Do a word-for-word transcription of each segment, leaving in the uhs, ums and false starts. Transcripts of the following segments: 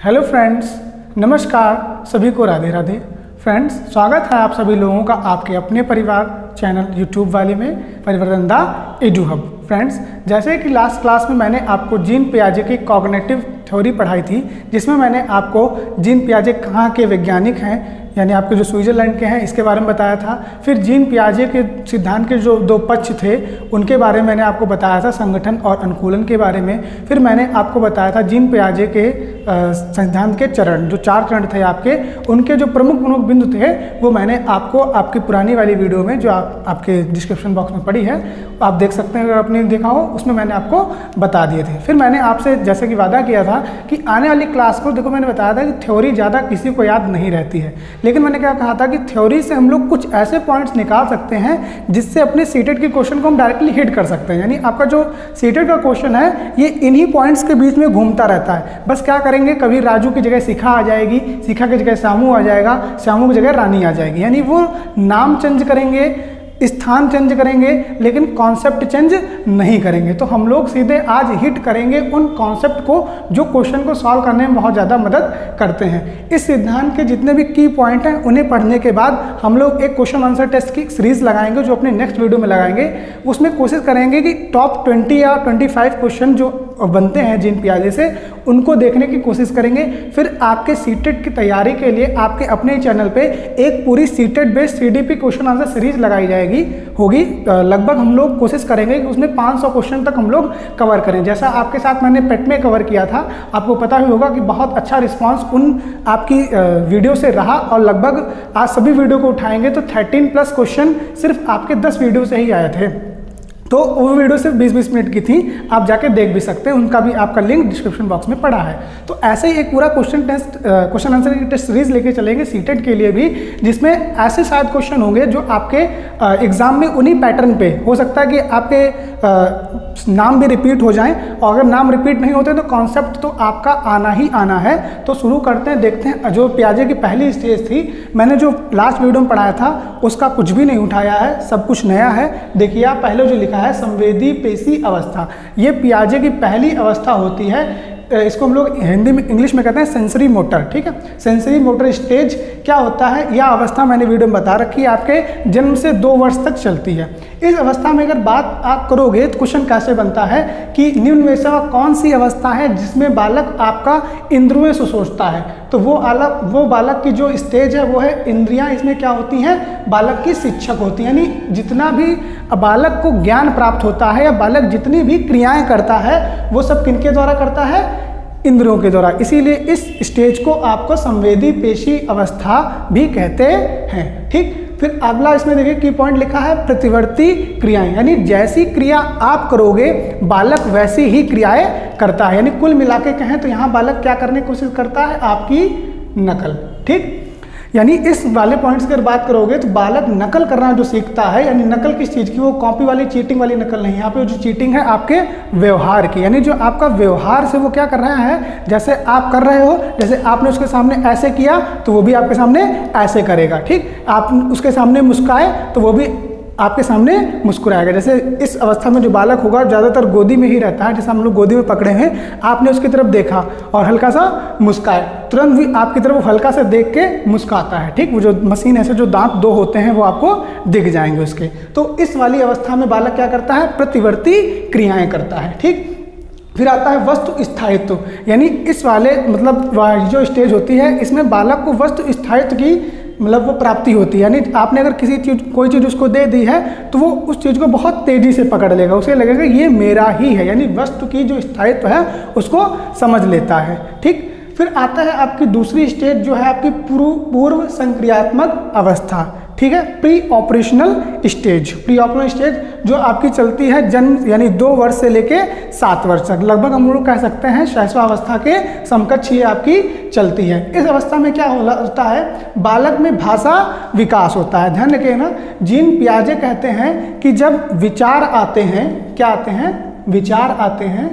Hello friends, नमस्कार, सभी को राधे राधे। फ्रेंड्स, स्वागत है आप सभी लोगों का आपके अपने परिवार चैनल यूट्यूब वाले में परिवर्तन दा एडू हब। फ्रेंड्स, जैसे कि लास्ट क्लास में मैंने आपको जीन पियाजे की कॉग्निटिव थ्योरी पढ़ाई थी, जिसमें मैंने आपको जीन पियाजे कहाँ के वैज्ञानिक हैं, यानी आपके जो स्विट्जरलैंड के हैं, इसके बारे में बताया था। फिर जीन पियाजे के सिद्धांत के जो दो पक्ष थे उनके बारे में मैंने आपको बताया था, संगठन और अनुकूलन के बारे में। फिर मैंने आपको बताया था जीन पियाजे के सिद्धांत के चरण, जो चार चरण थे आपके, उनके जो प्रमुख प्रमुख बिंदु थे वो मैंने आपको आपकी पुरानी वाली वीडियो में, जो आप आपके डिस्क्रिप्शन बॉक्स में पड़ी है, आप देख सकते हैं। अगर आपने देखा हो उसमें मैंने आपको बता दिए थे। फिर मैंने आपसे जैसे कि वादा किया था कि आने वाली क्लास को, देखो मैंने बताया था कि थ्योरी ज़्यादा किसी को याद नहीं रहती है, लेकिन मैंने क्या कहा था कि थ्योरी से हम लोग कुछ ऐसे पॉइंट्स निकाल सकते हैं जिससे अपने सीटेट के क्वेश्चन को हम डायरेक्टली हिट कर सकते हैं। यानी आपका जो सीटेट का क्वेश्चन है ये इन्हीं पॉइंट्स के बीच में घूमता रहता है। बस क्या करेंगे, कभी राजू की जगह शिखा आ जाएगी, शिखा की जगह श्यामू आ जाएगा, श्यामू की जगह रानी आ जाएगी। यानी वो नाम चेंज करेंगे, स्थान चेंज करेंगे, लेकिन कॉन्सेप्ट चेंज नहीं करेंगे। तो हम लोग सीधे आज हिट करेंगे उन कॉन्सेप्ट को जो क्वेश्चन को सॉल्व करने में बहुत ज़्यादा मदद करते हैं। इस सिद्धांत के जितने भी की पॉइंट हैं उन्हें पढ़ने के बाद हम लोग एक क्वेश्चन आंसर टेस्ट की सीरीज लगाएंगे, जो अपने नेक्स्ट वीडियो में लगाएंगे। उसमें कोशिश करेंगे कि टॉप ट्वेंटी या ट्वेंटी फाइव क्वेश्चन जो बनते हैं जीन पियाजे से, उनको देखने की कोशिश करेंगे। फिर आपके सीटेट की तैयारी के लिए आपके अपने चैनल पे एक पूरी CTET based CDP question answer series लगाई जाएगी होगी। लगभग हम लोग कोशिश करेंगे कि उसमें पाँच सौ क्वेश्चन तक हम लोग कवर करें। जैसा आपके साथ मैंने पेट में कवर किया था, आपको पता ही होगा कि बहुत अच्छा रिस्पांस उन आपकी वीडियो से रहा, और लगभग आज सभी वीडियो को उठाएंगे तो थर्टीन प्लस क्वेश्चन सिर्फ आपके दस वीडियो से ही आए थे। तो वो वीडियो सिर्फ बीस बीस मिनट की थी, आप जाके देख भी सकते हैं, उनका भी आपका लिंक डिस्क्रिप्शन बॉक्स में पड़ा है। तो ऐसे ही एक पूरा क्वेश्चन टेस्ट क्वेश्चन आंसर की टेस्ट सीरीज लेके चलेंगे सीटेट के लिए भी, जिसमें ऐसे शायद क्वेश्चन होंगे जो आपके एग्जाम में उन्हीं पैटर्न पे हो सकता है कि आपके आ, नाम भी रिपीट हो जाएं, और अगर नाम रिपीट नहीं होते तो कॉन्सेप्ट तो आपका आना ही आना है। तो शुरू करते हैं, देखते हैं। जो पियाजे की पहली स्टेज थी, मैंने जो लास्ट वीडियो में पढ़ाया था उसका कुछ भी नहीं उठाया है, सब कुछ नया है। देखिए आप, पहले जो लिखा है संवेदी पेशी अवस्था, ये पियाजे की पहली अवस्था होती है। इसको हम लोग हिंदी में, इंग्लिश में कहते हैं सेंसरी मोटर। ठीक है, सेंसरी मोटर स्टेज क्या होता है, यह अवस्था मैंने वीडियो में बता रखी है, आपके जन्म से दो वर्ष तक चलती है। इस अवस्था में अगर बात आप करोगे तो क्वेश्चन कैसे बनता है कि निम्न में से कौन सी अवस्था है जिसमें बालक आपका इंद्रियों से सोचता है। तो वो अलग वो बालक की जो स्टेज है वो है इंद्रियां। इसमें क्या होती हैं, बालक की शिक्षक होती हैं। यानी जितना भी बालक को ज्ञान प्राप्त होता है या बालक जितनी भी क्रियाएं करता है वो सब किनके द्वारा करता है, इंद्रियों के द्वारा। इसीलिए इस स्टेज को आपको संवेदी पेशी अवस्था भी कहते हैं। ठीक, फिर अगला इसमें देखिए की पॉइंट लिखा है प्रतिवर्ती क्रियाएं, यानी जैसी क्रिया आप करोगे बालक वैसी ही क्रियाएं करता है। यानी कुल मिला के कहें तो यहाँ बालक क्या करने की कोशिश करता है, आपकी नकल। ठीक, यानी इस वाले पॉइंट्स की अगर बात करोगे तो बालक नकल करना जो सीखता है, यानी नकल किस चीज़ की, वो कॉपी वाली चीटिंग वाली नकल नहीं, यहाँ पे जो चीटिंग है आपके व्यवहार की। यानी जो आपका व्यवहार से वो क्या कर रहा है, जैसे आप कर रहे हो, जैसे आपने उसके सामने ऐसे किया तो वो भी आपके सामने ऐसे करेगा। ठीक, आप उसके सामने मुस्काए तो वो भी आपके सामने मुस्कुराएगा। जैसे इस अवस्था में जो बालक होगा ज़्यादातर गोदी में ही रहता है, जैसे हम लोग गोदी में पकड़े हैं, आपने उसकी तरफ देखा और हल्का सा मुस्काए, तुरंत भी आपकी तरफ वो हल्का से देख के मुस्काता है। ठीक, वो जो मशीन ऐसे जो दांत दो होते हैं वो आपको दिख जाएंगे उसके। तो इस वाली अवस्था में बालक क्या करता है, प्रतिवर्ती क्रियाएं करता है। ठीक, फिर आता है वस्तु स्थायित्व, यानी इस वाले मतलब जो स्टेज होती है इसमें बालक को वस्तु स्थायित्व की मतलब वो प्राप्ति होती है। यानी आपने अगर किसी चीज कोई चीज़ उसको दे दी है तो वो उस चीज़ को बहुत तेज़ी से पकड़ लेगा, उसे लगेगा ये मेरा ही है, यानी वस्तु की जो स्थायित्व है उसको समझ लेता है। ठीक, फिर आता है आपकी दूसरी स्टेज जो है आपकी पूर्व पूर्व संक्रियात्मक अवस्था। ठीक है, pre operational stage. Pre operational stage जो आपकी चलती है जन्म यानी दो वर्ष से लेके सात वर्ष तक, लगभग हम लोग कह सकते हैं शैशवावस्था के समकक्ष ये आपकी चलती है। इस अवस्था में क्या होता है, बालक में भाषा विकास होता है। ध्यान रखिए ना, जीन पियाजे कहते हैं कि जब विचार आते हैं, क्या आते हैं, विचार आते हैं,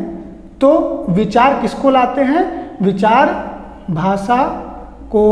तो विचार किसको लाते हैं, विचार भाषा को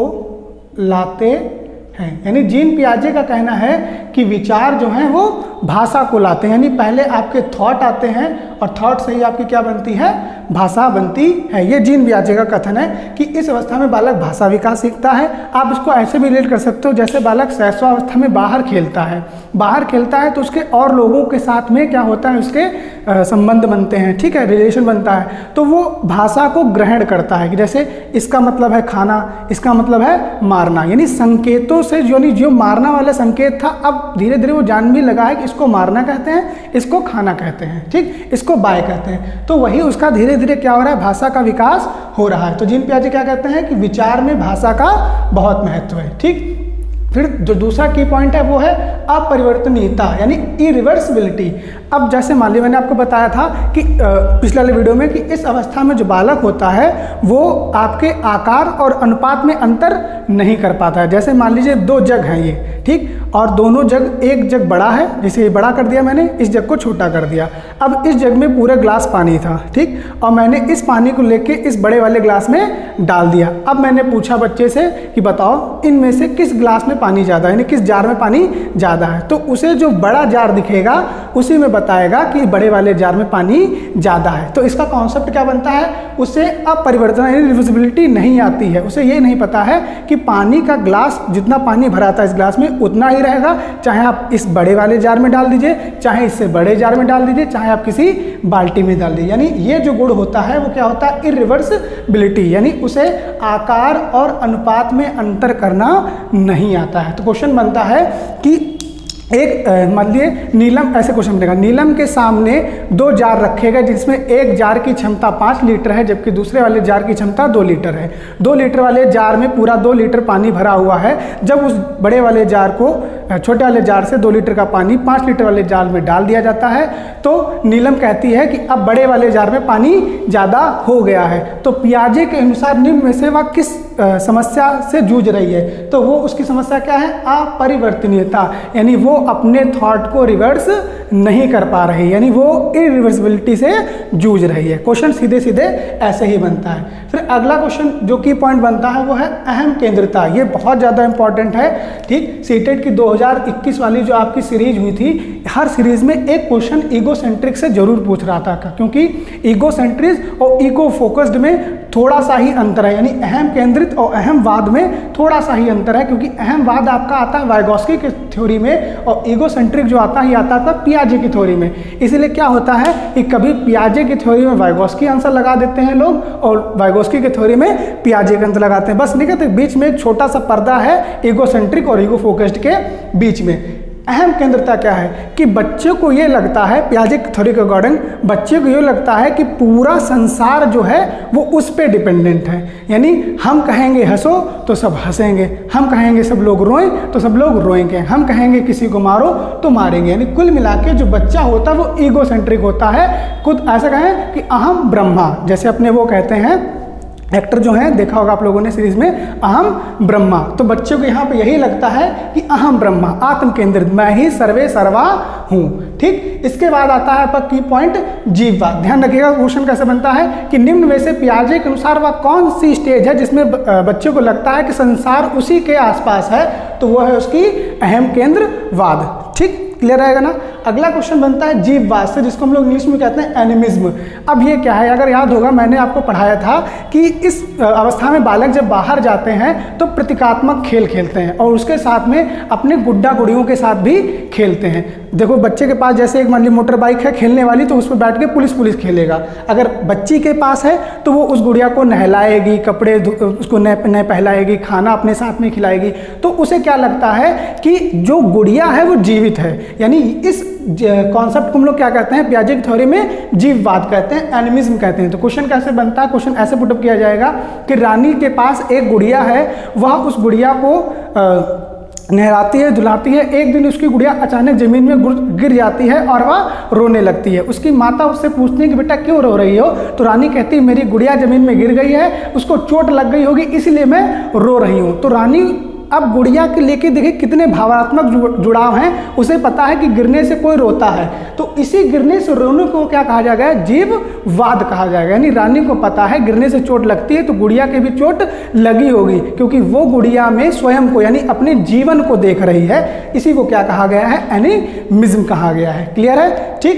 लाते हैं। यानी जीन पियाजे का कहना है कि विचार जो हैं वो भाषा को लाते हैं। यानी पहले आपके थॉट आते हैं और थॉट से ही आपकी क्या बनती है, भाषा बनती है। ये जीन पियाजे का कथन है कि इस अवस्था में बालक भाषा विकास सीखता है। आप इसको ऐसे भी रिलेट कर सकते हो जैसे बालक शैशवावस्था में बाहर खेलता है, बाहर खेलता है तो उसके और लोगों के साथ में क्या होता है, उसके संबंध बनते हैं, ठीक है, रिलेशन बनता है, तो वो भाषा को ग्रहण करता है कि जैसे इसका मतलब है खाना, इसका मतलब है मारना, यानी संकेतों से जो नहीं जो मारना वाला संकेत था अब धीरे धीरे वो जान भी लगा है कि इसको मारना कहते हैं, इसको खाना कहते हैं, ठीक, इसको बाय कहते हैं। तो वही उसका धीरे धीरे क्या हो रहा है, भाषा का विकास हो रहा है। तो जीन पियाजे क्या कहते हैं कि विचार में भाषा का बहुत महत्व है, ठीक। फिर जो दूसरा की पॉइंट है वो है अपरिवर्तनीयता यानी इरिवर्सिबिलिटी। अब जैसे मान लीजिए मैंने आपको बताया था कि पिछले वाले वीडियो में कि इस अवस्था में जो बालक होता है वो आपके आकार और अनुपात में अंतर नहीं कर पाता है। जैसे मान लीजिए दो जग हैं ये, ठीक, और दोनों जग, एक जग बड़ा है, जैसे ये बड़ा कर दिया मैंने, इस जग को छोटा कर दिया। अब इस जग में पूरा ग्लास पानी था, ठीक, और मैंने इस पानी को लेके इस बड़े वाले ग्लास में डाल दिया। अब मैंने पूछा बच्चे से कि बताओ इनमें से किस ग्लास में पानी ज़्यादा है, यानी किस जार में पानी ज़्यादा है, तो उसे जो बड़ा जार दिखेगा उसी में बताएगा कि बड़े वाले जार में पानी ज़्यादा है। तो इसका कॉन्सेप्ट क्या बनता है, उसे अपरिवर्तन यानी रिवर्सिबिलिटी नहीं आती है, उसे ये नहीं पता है कि पानी का ग्लास जितना पानी भरा था इस ग्लास में उतना ही रहेगा, चाहे आप इस बड़े वाले जार में डाल दीजिए, चाहे इससे बड़े जार में डाल दीजिए, चाहे आप किसी बाल्टी में डाल दीजिए। यानी ये जो गुण होता है वो क्या होता है, इरिवर्सिबिलिटी, यानी उसे आकार और अनुपात में अंतर करना नहीं आता है। तो क्वेश्चन बनता है कि एक मान लीजिए नीलम, ऐसे क्वेश्चन बनेगा, नीलम के सामने दो जार रखे गए जिसमें एक जार की क्षमता पाँच लीटर है जबकि दूसरे वाले जार की क्षमता दो लीटर है। दो लीटर वाले जार में पूरा दो लीटर पानी भरा हुआ है। जब उस बड़े वाले जार को छोटे वाले जार से दो लीटर का पानी पाँच लीटर वाले जार में डाल दिया जाता है तो नीलम कहती है कि अब बड़े वाले जार में पानी ज़्यादा हो गया है। तो पियाजे के अनुसार निम्न में से वह किस समस्या से जूझ रही है, तो वो उसकी समस्या क्या है, अपरिवर्तनीयता, यानी वो अपने थॉट को रिवर्स नहीं कर पा रही, यानी वो इरिवर्सिबिलिटी से जूझ रही है। क्वेश्चन सीधे सीधे ऐसे ही बनता है। फिर अगला क्वेश्चन जो की पॉइंट बनता है वो है अहम केंद्रता। ये बहुत ज़्यादा इंपॉर्टेंट है, ठीक। सीटेट की दो हज़ार इक्कीस वाली जो आपकी सीरीज हुई थी, हर सीरीज में एक क्वेश्चन ईगोसेंट्रिक से जरूर पूछ रहा था, क्योंकि ईगोसेंट्रिक और ईगो फोकस्ड में थोड़ा सा ही अंतर है, यानी अहम केंद्रित और अहमवाद में थोड़ा सा ही अंतर है, क्योंकि अहमवाद आपका आता है वाइगोस्की की थ्योरी में और ईगोसेंट्रिक जो आता है आता था पियाजे की थ्योरी में। इसीलिए क्या होता है कि कभी पियाजे की थ्योरी में वाइगोस्की आंसर लगा देते हैं लोग और वाइगोस्की की थ्योरी में पियाजे का आंसर लगाते हैं, बस नहीं कहते, बीच में एक छोटा सा पर्दा है ईगोसेंट्रिक और ईगो फोकस्ड के बीच में। अहम केंद्रता क्या है कि बच्चे को ये लगता है, पियाजे की थ्योरी के अकॉर्डिंग बच्चे को ये लगता है कि पूरा संसार जो है वो उस पे डिपेंडेंट है, यानी हम कहेंगे हंसो तो सब हंसेंगे, हम कहेंगे सब लोग रोएं तो सब लोग रोएंगे, हम कहेंगे किसी को मारो तो मारेंगे। यानी कुल मिला के जो बच्चा होता है वो ईगोसेंट्रिक होता है, खुद ऐसा कहें कि अहम ब्रह्मा, जैसे अपने वो कहते हैं एक्टर जो है, देखा होगा आप लोगों ने सीरीज में, अहम ब्रह्मा। तो बच्चों को यहाँ पे यही लगता है कि अहम ब्रह्मा, आत्म केंद्रित, मैं ही सर्वे सर्वा हूँ, ठीक। इसके बाद आता है आपका की पॉइंट जीववाद। ध्यान रखिएगा क्वेश्चन कैसे बनता है कि निम्न में से पियाजे के अनुसार वह कौन सी स्टेज है जिसमें बच्चे को लगता है कि संसार उसी के आसपास है, तो वह है उसकी अहम केंद्रवाद, ठीक। क्लियर रहेगा ना। अगला क्वेश्चन बनता है जीववाद से, जिसको हम लोग इंग्लिश में कहते हैं एनिमिज्म। अब ये क्या है, अगर याद होगा मैंने आपको पढ़ाया था कि इस अवस्था में बालक जब बाहर जाते हैं तो प्रतीकात्मक खेल खेलते हैं और उसके साथ में अपने गुड्डा गुड़ियों के साथ भी खेलते हैं। देखो बच्चे के पास जैसे एक मान ली मोटर बाइक है खेलने वाली, तो उस पर बैठ के पुलिस पुलिस खेलेगा। अगर बच्ची के पास है तो वो उस गुड़िया को नहलाएगी, कपड़े उसको नह नह पहलाएगी, खाना अपने साथ में खिलाएगी, तो उसे क्या लगता है कि जो गुड़िया है वो जीवित है। यानी इस कॉन्सेप्ट को हम लोग क्या कहते हैं, पियाजे की थ्योरी में जीववाद कहते हैं, एनिमिज्म कहते हैं। तो क्वेश्चन कैसे बनता है, क्वेश्चन ऐसे पुटअप किया जाएगा कि रानी के पास एक गुड़िया है, वह उस गुड़िया को आ, नहलाती है, धुलाती है। एक दिन उसकी गुड़िया अचानक जमीन में गिर जाती है और वह रोने लगती है। उसकी माता उससे पूछती है कि बेटा क्यों रो रही हो, तो रानी कहती है मेरी गुड़िया जमीन में गिर गई है, उसको चोट लग गई होगी इसलिए मैं रो रही हूँ। तो रानी अब गुड़िया के लेके देखिए कितने भावनात्मक जुड़ाव हैं, उसे पता है कि गिरने से कोई रोता है, तो इसी गिरने से रोने को क्या कहा जाएगा, जीववाद कहा जाएगा। यानी रानी को पता है गिरने से चोट लगती है तो गुड़िया के भी चोट लगी होगी, क्योंकि वो गुड़िया में स्वयं को यानी अपने जीवन को देख रही है। इसी को क्या कहा गया है, एनिमिज्म कहा गया है। क्लियर है, ठीक।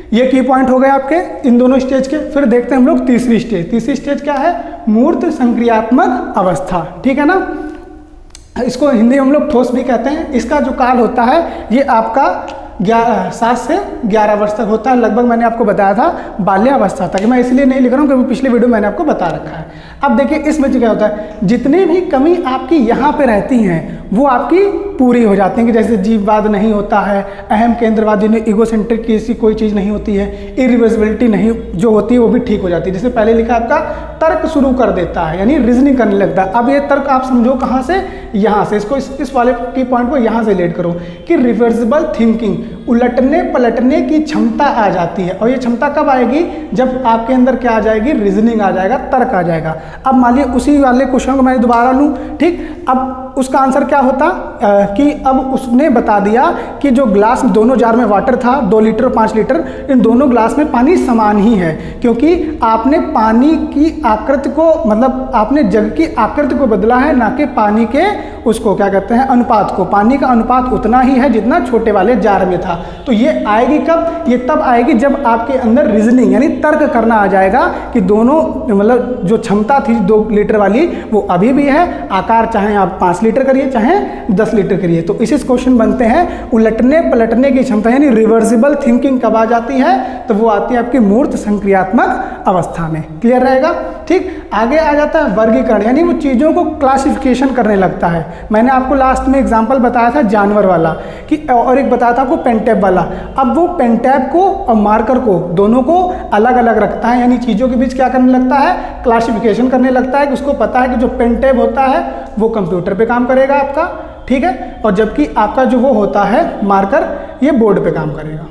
ये की पॉइंट हो गए आपके इन दोनों स्टेज के। फिर देखते हैं हम लोग तीसरी स्टेज। तीसरी स्टेज क्या है? मूर्त संक्रियात्मक अवस्था, ठीक है ना। इसको हिंदी में हम लोग ठोस भी कहते हैं। इसका जो काल होता है ये आपका ग्यारह सात से ग्यारह वर्ष तक होता है, लगभग मैंने आपको बताया था बाल्यावस्था तक। मैं इसलिए नहीं लिख रहा हूँ क्योंकि पिछले वीडियो मैंने आपको बता रखा है। अब देखिए इसमें क्या होता है, जितनी भी कमी आपकी यहाँ पे रहती हैं वो आपकी पूरी हो जाती हैं, कि जैसे जीववाद नहीं होता है, अहम केंद्रवाद जिन्हें ईगोसेंट्रिक की ऐसी कोई चीज़ नहीं होती है, इरिवर्सिबिलिटी नहीं जो होती है वो भी ठीक हो जाती है। जैसे पहले लिखा आपका तर्क शुरू कर देता है, यानी रीजनिंग करने लगता है। अब ये तर्क आप समझो कहाँ से, यहाँ से। इसको इस, इस वाले की पॉइंट को यहाँ से रिलेट करो कि रिवर्सिबल थिंकिंग, उलटने पलटने की क्षमता आ जाती है। और ये क्षमता कब आएगी? जब आपके अंदर क्या आ जाएगी? रीजनिंग आ जाएगा, तर्क आ जाएगा। अब मान लीजिए उसी वाले क्वेश्चन को मैं दोबारा लूँ, ठीक। अब उसका आंसर क्या होता आ, कि अब उसने बता दिया कि जो ग्लास में दोनों जार में वाटर था, दो लीटर और पाँच लीटर, इन दोनों ग्लास में पानी समान ही है, क्योंकि आपने पानी की आकृति को, मतलब आपने जग की आकृति को बदला है, ना कि पानी के उसको क्या कहते हैं अनुपात को। पानी का अनुपात उतना ही है जितना छोटे वाले जार में था। तो ये आएगी कब? ये तब आएगी जब आपके अंदर रीजनिंग यानी तर्क करना आ जाएगा कि दोनों मतलब जो क्षमता थी दो लीटर वाली वो अभी भी है, आकार चाहे आप पाँच लीटर करिए चाहे दस लीटर करिए। तो इसी क्वेश्चन बनते हैं उलटने पलटने की क्षमता यानी रिवर्सिबल थिंकिंग कब आ जाती है? तो वो आती है आपकी मूर्त संक्रियात्मक अवस्था में। क्लियर रहेगा, ठीक। आगे आ जाता है वर्गीकरण, यानी वो चीज़ों को क्लासिफिकेशन करने लगता है। मैंने आपको लास्ट में एग्जांपल बताया था जानवर वाला कि, और एक बताया था आपको पेन-टैप वाला। अब वो पेन-टैप को और मार्कर को दोनों को अलग अलग रखता है, यानी चीज़ों के बीच क्या करने लगता है? क्लासिफिकेशन करने लगता है कि उसको पता है कि जो पेन-टैप होता है वो कंप्यूटर पे काम करेगा आपका, ठीक है, और जबकि आपका जो वो होता है मार्कर ये बोर्ड पे काम करेगा।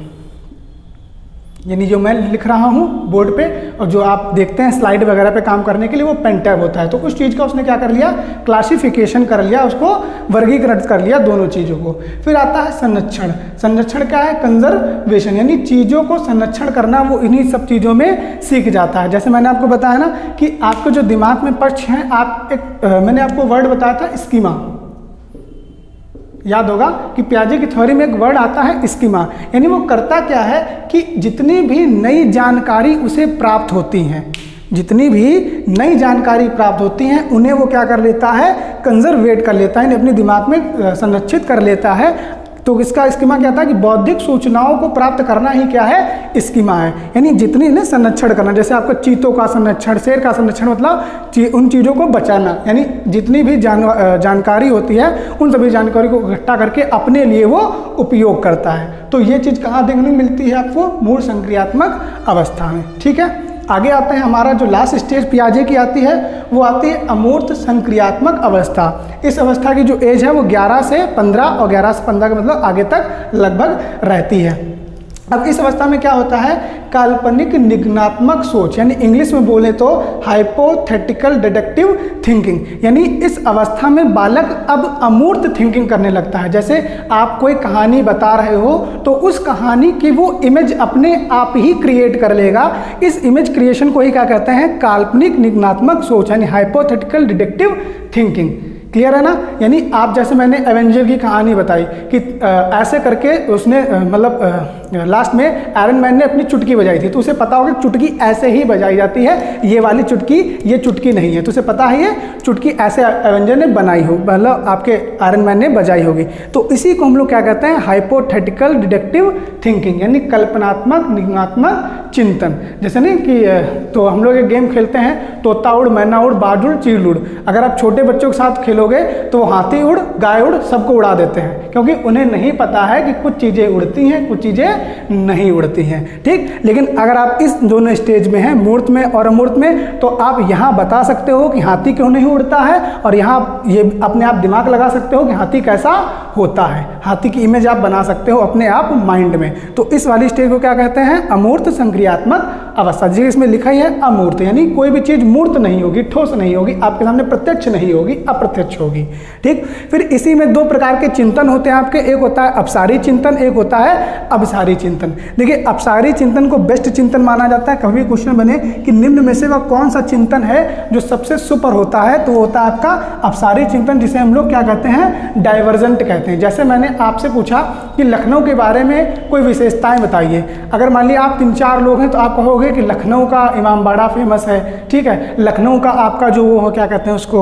यानी जो मैं लिख रहा हूँ बोर्ड पे और जो आप देखते हैं स्लाइड वगैरह पे काम करने के लिए वो पेन टैब होता है। तो उस चीज़ का उसने क्या कर लिया? क्लासिफिकेशन कर लिया, उसको वर्गीकृत कर लिया दोनों चीज़ों को। फिर आता है संरक्षण। संरक्षण क्या है? कंजर्वेशन, यानी चीज़ों को संरक्षण करना वो इन्हीं सब चीज़ों में सीख जाता है। जैसे मैंने आपको बताया ना कि आपके जो दिमाग में पक्ष हैं, आप एक आ, मैंने आपको वर्ड बताया था स्कीमा, याद होगा कि पियाजे की थ्योरी में एक वर्ड आता है स्कीमा, यानी वो करता क्या है कि जितनी भी नई जानकारी उसे प्राप्त होती हैं, जितनी भी नई जानकारी प्राप्त होती हैं उन्हें वो क्या कर लेता है? कंजर्वेट कर लेता है, यानी अपने दिमाग में संरक्षित कर लेता है। तो इसका स्कीमा क्या था कि बौद्धिक सूचनाओं को प्राप्त करना ही क्या है? स्कीमा है, यानी जितनी इन्हें संरक्षण करना। जैसे आपका चीतों का संरक्षण, शेर का संरक्षण, मतलब ची, उन चीज़ों को बचाना, यानी जितनी भी जान जानकारी होती है उन सभी जानकारी को इकट्ठा करके अपने लिए वो उपयोग करता है। तो ये चीज़ कहाँ देखने मिलती है आपको? मूल संक्रियात्मक अवस्था में, ठीक है। आगे आते हैं, हमारा जो लास्ट स्टेज पियाजे की आती है वो आती है अमूर्त संक्रियात्मक अवस्था। इस अवस्था की जो एज है वो ग्यारह से पंद्रह और ग्यारह से पंद्रह का मतलब आगे तक लगभग रहती है। अब इस अवस्था में क्या होता है? काल्पनिक निगमनात्मक सोच, यानी इंग्लिश में बोले तो हाइपोथेटिकल डिडक्टिव थिंकिंग, यानी इस अवस्था में बालक अब अमूर्त थिंकिंग करने लगता है। जैसे आप कोई कहानी बता रहे हो तो उस कहानी की वो इमेज अपने आप ही क्रिएट कर लेगा। इस इमेज क्रिएशन को ही क्या कहते हैं? काल्पनिक निगमनात्मक सोच, यानी हाइपोथेटिकल डिडक्टिव थिंकिंग। क्लियर है ना? यानी आप जैसे मैंने एवेंजर की कहानी बताई कि आ, ऐसे करके उसने मतलब लास्ट में आयरन मैन ने अपनी चुटकी बजाई थी, तो उसे पता होगा कि चुटकी ऐसे ही बजाई जाती है, ये वाली चुटकी ये चुटकी नहीं है, तो उसे पता है ये चुटकी ऐसे एवेंजर ने बनाई हो, मतलब आपके आयरन मैन ने बजाई होगी। तो इसी को हम लोग क्या कहते हैं? हाइपोथेटिकल डिडक्टिव थिंकिंग, यानी कल्पनात्मक निगमनात्मक चिंतन। जैसे नहीं कि तो हम लोग एक गेम खेलते हैं तोता उड़, मैना उड़, बाज उड़, चील उड़। अगर आप छोटे बच्चों के साथ खेलोगे तो हाथी उड़, गाय उड़, सबको उड़ा देते हैं, क्योंकि उन्हें नहीं पता है कि कुछ चीज़ें उड़ती हैं, कुछ चीज़ें नहीं उड़ती हैं, ठीक। लेकिन अगर आप इस दोनों स्टेज में हैं, मूर्त में और अमूर्त में, तो आप यहाँ बता सकते हो कि हाथी क्यों नहीं उड़ता है, और यहाँ ये अपने आप दिमाग लगा सकते हो कि हाथी कैसा होता है। हाथी की इमेज आप बना सकते हो अपने आप माइंड में। तो इस वाली स्टेज को क्या कहते हैं? अमूर्त संक्रियात्मक अवस्था। जी इसमें लिखा ही है अमूर्त, यानी कोई भी चीज़ मूर्त नहीं होगी, ठोस नहीं होगी, आपके सामने प्रत्यक्ष नहीं होगी, अप्रत्यक्ष होगी, ठीक। फिर इसी में दो प्रकार के चिंतन होते हैं आपके, एक होता है अपसारी चिंतन, एक होता है अभिसारी चिंतन। देखिए अपसारी चिंतन को बेस्ट चिंतन माना जाता है। कभी क्वेश्चन बने कि निम्न में से वह कौन सा चिंतन है जो सबसे सुपर होता है, तो होता है आपका अपसारी चिंतन, जिसे हम लोग क्या कहते हैं? डाइवर्जेंट कहते हैं। कहते हैं। जैसे मैंने आपसे पूछा कि लखनऊ के बारे में कोई विशेषताएं बताइए, अगर मान लिया आप तीन चार लोग हैं तो आप कहोगे कि लखनऊ का इमामबाड़ा फेमस है, ठीक है, लखनऊ का आपका जो वो क्या कहते हैं उसको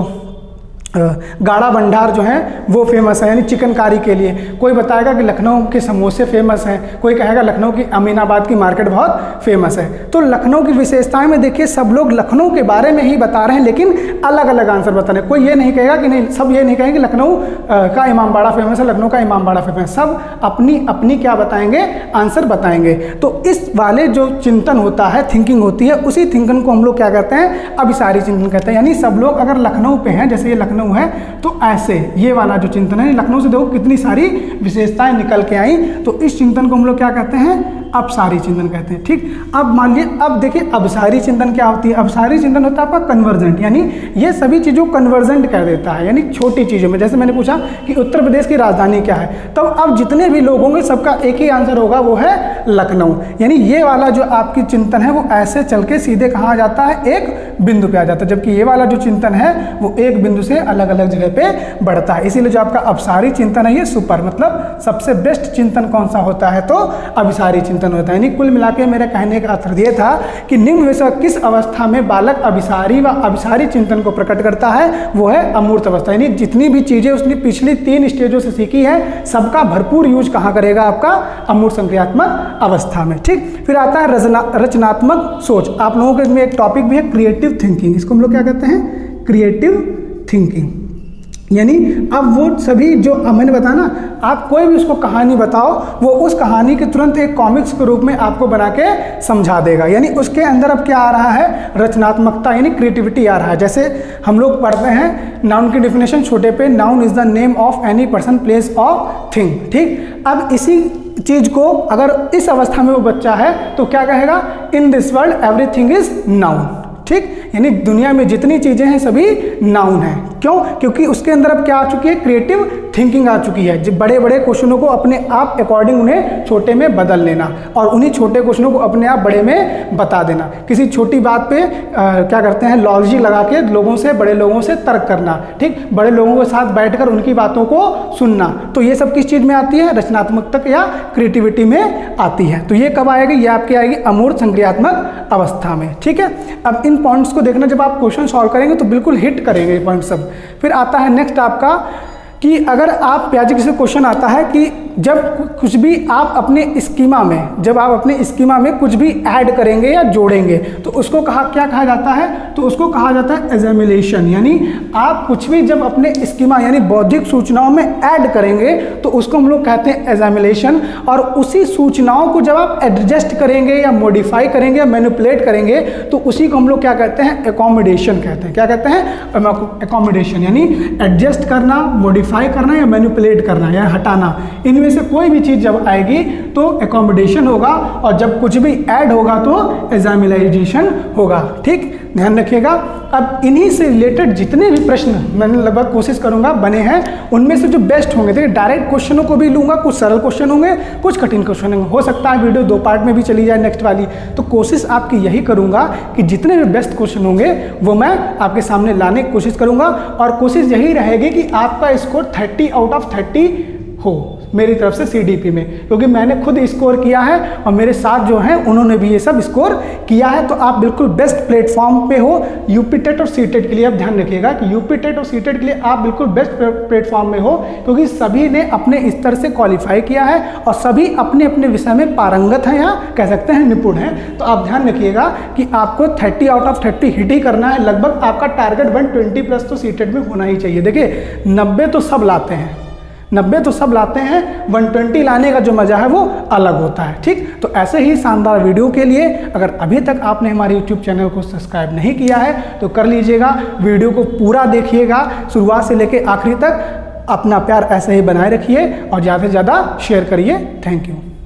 गाड़ा भंडार जो है वो फेमस है यानी चिकनकारी के लिए, कोई बताएगा कि लखनऊ के समोसे फेमस हैं, कोई कहेगा लखनऊ की अमीनाबाद की मार्केट बहुत फेमस है। तो लखनऊ की विशेषताएं में देखिए सब लोग लखनऊ के बारे में ही बता रहे हैं, लेकिन अलग अलग आंसर बता रहे हैं। कोई ये नहीं कहेगा कि नहीं, सब ये नहीं कहेंगे लखनऊ का इमामबाड़ा फेमस है, लखनऊ का इमामबाड़ा फेमस है, सब अपनी अपनी क्या बताएंगे, आंसर बताएंगे। तो इस वाले जो चिंतन होता है, थिंकिंग होती है, उसी थिंकिंग को हम लोग क्या कहते हैं, अभिसारी चिंतन कहते हैं। यानी सब लोग अगर लखनऊ पे हैं, जैसे ये लखनऊ है, तो ऐसे ये वाला जो चिंतन है, लखनऊ से देखो कितनी सारी विशेषताएं निकल के आई, तो इस चिंतन को हम लोग क्या कहते हैं, अपसारी चिंतन कहते हैं। ठीक, अब मान लीजिए, अब देखिए अपसारी चिंतन क्या होती है। अपसारी चिंतन होता है आपका कन्वर्जेंट, यानी ये सभी चीजों को कन्वर्जेंट कर देता है, यानी छोटी चीजों में। जैसे मैंने पूछा कि उत्तर प्रदेश की राजधानी क्या है, तो अब जितने भी लोग होंगे सबका एक ही आंसर होगा, वो है लखनऊ। यानी ये वाला जो आपकी चिंतन है वो ऐसे चल के सीधे कहाँ आ जाता है, एक बिंदु पे आ जाता है, जबकि ये वाला जो चिंतन है वो एक बिंदु से अलग अलग जगह पे बढ़ता है। इसीलिए जो आपका अपसारी चिंतन है ये सुपर, मतलब सबसे बेस्ट चिंतन कौन सा होता है, तो अभिसारी चिंतन होता है। यानी कुल मिला के मेरे कहने का अर्थ ये था कि निम्न में से किस अवस्था में बालक अभिसारी व अभिसारी चिंतन को प्रकट करता है, वो है अमूर्त अवस्था। यानी जितनी भी चीजें उसने पिछली तीन स्टेजों से सीखी है, सबका भरपूर यूज कहाँ करेगा, आपका अमूर्त संक्रियात्मक अवस्था में। ठीक, फिर आता है रचना रचनात्मक सोच। आप लोगों के इसमें एक टॉपिक भी है क्रिएटिव थिंकिंग, इसको हम लोग क्या कहते हैं, क्रिएटिव थिंकिंग। यानी अब वो सभी जो मैंने बताया ना, आप कोई भी उसको कहानी बताओ, वो उस कहानी के तुरंत एक कॉमिक्स के रूप में आपको बना के समझा देगा। यानी उसके अंदर अब क्या आ रहा है, रचनात्मकता यानी क्रिएटिविटी आ रहा है। जैसे हम लोग पढ़ते हैं नाउन की डेफिनेशन छोटे पे, noun is the name of any person, place of thing. ठीक, अब इसी चीज को अगर इस अवस्था में वो बच्चा है तो क्या कहेगा, in this world everything is noun. ठीक, यानी दुनिया में जितनी चीजें हैं सभी नाउन है। क्यों, क्योंकि उसके अंदर अब क्या आ चुकी है, क्रिएटिव थिंकिंग आ चुकी है। जब बड़े बड़े क्वेश्चनों को अपने आप अकॉर्डिंग उन्हें छोटे में बदल लेना, और उन्हीं छोटे क्वेश्चनों को अपने आप बड़े में बता देना। किसी छोटी बात पे आ, क्या करते हैं, लॉजिक लगा के लोगों से, बड़े लोगों से तर्क करना। ठीक, बड़े लोगों के साथ बैठकर उनकी बातों को सुनना। तो ये सब किस चीज में आती है, रचनात्मकता या क्रिएटिविटी में आती है। तो ये कब आएगी, ये आपकी आएगी अमूर्त संक्रियात्मक अवस्था में। ठीक है, अब इन पॉइंट्स को देखना, जब आप क्वेश्चन सॉल्व करेंगे तो बिल्कुल हिट करेंगे ये पॉइंट सब। फिर आता है नेक्स्ट आपका कि अगर आप प्याजी किसी क्वेश्चन आता है कि जब कुछ भी आप अपने स्कीमा में जब आप अपने स्कीमा में कुछ भी ऐड करेंगे या जोड़ेंगे तो उसको कहा क्या कहा जाता है, तो उसको कहा जाता है एजामिलेशन। यानी आप कुछ भी जब अपने स्कीमा यानी बौद्धिक सूचनाओं में ऐड करेंगे तो उसको हम लोग कहते हैं एजामिलेशन। और उसी सूचनाओं को जब आप एडजस्ट करेंगे या मॉडिफाई करेंगे या मैनिपुलेट करेंगे तो उसी को हम लोग क्या कहते हैं, एकोमोडेशन कहते हैं। क्या कहते हैं, एकोमोडेशन। यानी एडजस्ट करना, मॉडिफाई करना या मैनिपुलेट करना या हटाना, इनमें से कोई भी चीज जब आएगी तो एकोमोडेशन होगा, और जब कुछ भी ऐड होगा तो एग्जामिलाइजेशन होगा। ठीक, ध्यान रखिएगा। अब इन्हीं से रिलेटेड जितने भी प्रश्न मैंने लगभग कोशिश करूंगा बने हैं, उनमें से जो बेस्ट होंगे, देखिए डायरेक्ट क्वेश्चनों को भी लूंगा, कुछ सरल क्वेश्चन होंगे, कुछ कठिन क्वेश्चन होंगे। हो सकता है वीडियो दो पार्ट में भी चली जाए नेक्स्ट वाली। तो कोशिश आपकी यही करूंगा कि जितने भी बेस्ट क्वेश्चन होंगे वो मैं आपके सामने लाने की कोशिश करूंगा, और कोशिश यही रहेगी कि आपका score thirty out of thirty हो मेरी तरफ से सीडीपी में, क्योंकि मैंने खुद स्कोर किया है और मेरे साथ जो हैं उन्होंने भी ये सब स्कोर किया है। तो आप बिल्कुल बेस्ट प्लेटफॉर्म पे हो यूपी टेट और सीटेट के लिए। आप ध्यान रखिएगा कि यूपी टेट और सीटेट के लिए आप बिल्कुल बेस्ट प्लेटफॉर्म में हो, क्योंकि सभी ने अपने स्तर से क्वालिफाई किया है और सभी अपने अपने विषय में पारंगत हैं या कह सकते हैं निपुण हैं। तो आप ध्यान रखिएगा कि आपको thirty out of thirty hit ही करना है। लगभग आपका टारगेट वन ट्वेंटी प्लस तो सीटेट में होना ही चाहिए। देखिए नब्बे तो सब लाते हैं, नब्बे तो सब लाते हैं, वन ट्वेंटी लाने का जो मजा है वो अलग होता है। ठीक, तो ऐसे ही शानदार वीडियो के लिए अगर अभी तक आपने हमारे यूट्यूब चैनल को सब्सक्राइब नहीं किया है तो कर लीजिएगा। वीडियो को पूरा देखिएगा शुरुआत से लेकर आखिरी तक। अपना प्यार ऐसे ही बनाए रखिए और ज़्यादा से ज़्यादा शेयर करिए। Thank you.